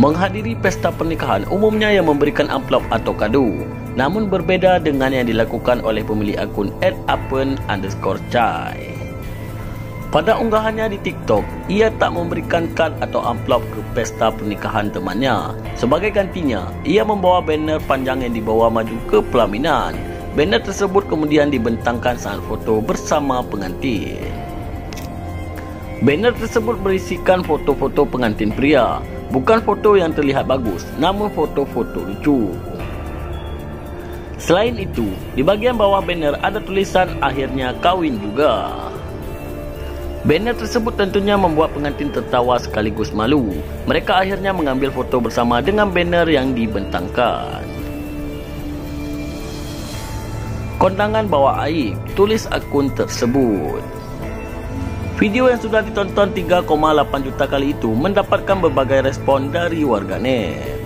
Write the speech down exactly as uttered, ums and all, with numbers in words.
Menghadiri pesta pernikahan umumnya yang memberikan amplop atau kado, namun berbeda dengan yang dilakukan oleh pemilik akun et apen underscore chai. Pada unggahannya di TikTok, ia tak memberikan kad atau amplop ke pesta pernikahan temannya. Sebagai gantinya, ia membawa banner panjang yang dibawa maju ke pelaminan. Banner tersebut kemudian dibentangkan saat foto bersama pengantin. Banner tersebut berisikan foto-foto pengantin pria. Bukan foto yang terlihat bagus, namun foto-foto lucu. Selain itu, di bagian bawah banner ada tulisan akhirnya kawin juga. Banner tersebut tentunya membuat pengantin tertawa sekaligus malu. Mereka akhirnya mengambil foto bersama dengan banner yang dibentangkan. Kondangan bawa aib, tulis akun tersebut. Video yang sudah ditonton tiga koma delapan juta kali itu mendapatkan berbagai respon dari warganet.